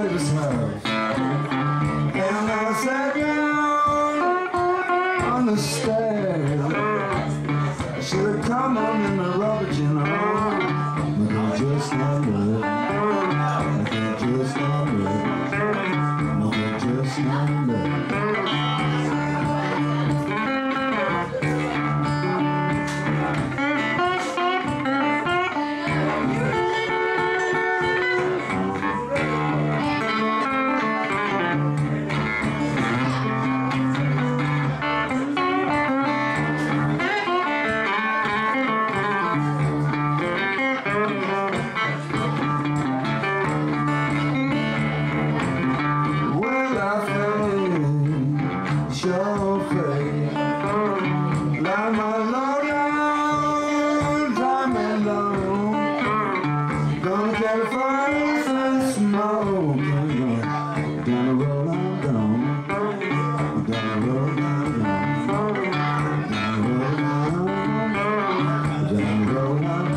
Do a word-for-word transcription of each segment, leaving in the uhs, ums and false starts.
neighbor's house, and I sat down on the stairs. I should have come on in the rubbish, you know, but I just not ready. I just not ready. No, I just not ready. Like my low down, driving low, gonna get a fire and smoke. Down the road I'm going, down the road I'm going, down the road I'm going, down the road I'm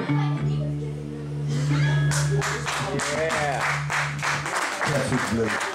Yeah. That's